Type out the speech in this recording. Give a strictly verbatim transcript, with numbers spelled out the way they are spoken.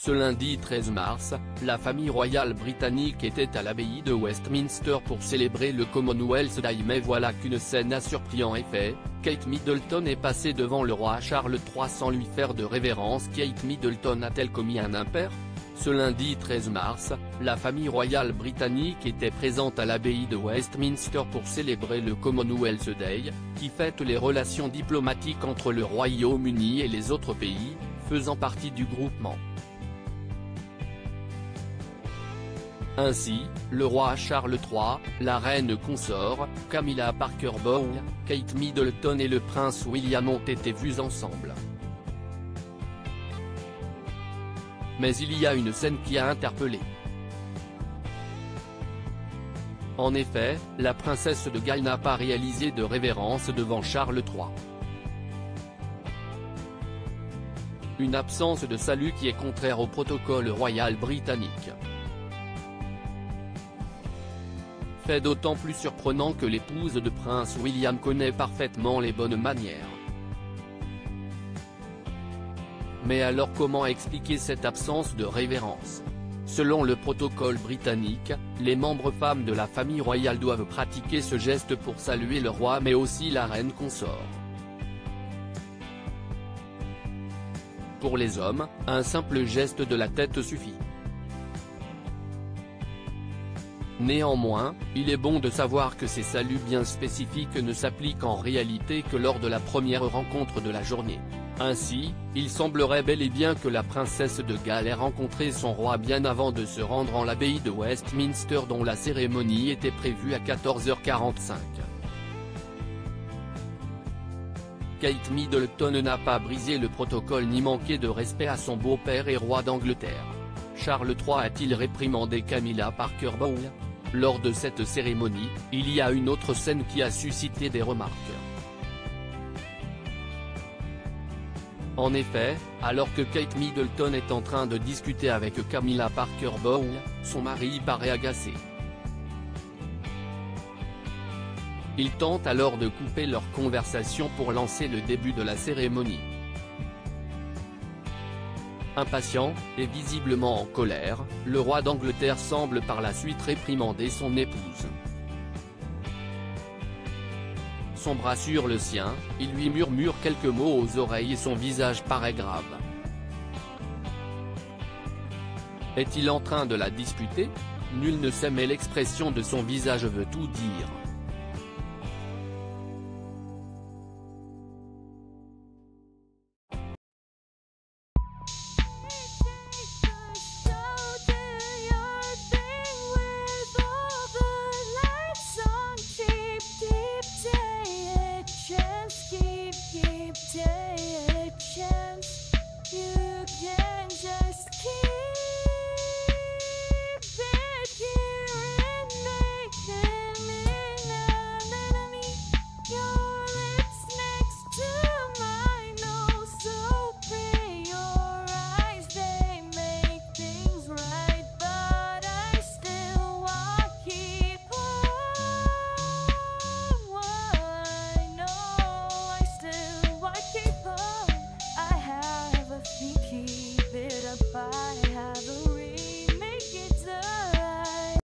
Ce lundi treize mars, la famille royale britannique était à l'abbaye de Westminster pour célébrer le Commonwealth Day, mais voilà qu'une scène a surpris en effet. Kate Middleton est passée devant le roi Charles trois sans lui faire de révérence. Kate Middleton a-t-elle commis un impair? Ce lundi treize mars, la famille royale britannique était présente à l'abbaye de Westminster pour célébrer le Commonwealth Day, qui fête les relations diplomatiques entre le Royaume-Uni et les autres pays, faisant partie du groupement. Ainsi, le roi Charles trois, la reine consort, Camilla Parker Bowles, Kate Middleton et le prince William ont été vus ensemble. Mais il y a une scène qui a interpellé. En effet, la princesse de Galles n'a pas réalisé de révérence devant Charles trois. Une absence de salut qui est contraire au protocole royal britannique. Fait d'autant plus surprenant que l'épouse de prince William connaît parfaitement les bonnes manières. Mais alors comment expliquer cette absence de révérence? Selon le protocole britannique, les membres femmes de la famille royale doivent pratiquer ce geste pour saluer le roi mais aussi la reine consort. Pour les hommes, un simple geste de la tête suffit. Néanmoins, il est bon de savoir que ces saluts bien spécifiques ne s'appliquent en réalité que lors de la première rencontre de la journée. Ainsi, il semblerait bel et bien que la princesse de Galles ait rencontré son roi bien avant de se rendre en l'abbaye de Westminster dont la cérémonie était prévue à quatorze heures quarante-cinq. Kate Middleton n'a pas brisé le protocole ni manqué de respect à son beau-père et roi d'Angleterre. Charles trois a-t-il réprimandé Camilla Parker Bowles? Lors de cette cérémonie, il y a une autre scène qui a suscité des remarques. En effet, alors que Kate Middleton est en train de discuter avec Camilla Parker Bowles, son mari paraît agacé. Il tente alors de couper leur conversation pour lancer le début de la cérémonie. Impatient, et visiblement en colère, le roi d'Angleterre semble par la suite réprimander son épouse. Son bras sur le sien, il lui murmure quelques mots aux oreilles et son visage paraît grave. Est-il en train de la disputer? Nul ne sait mais l'expression de son visage veut tout dire.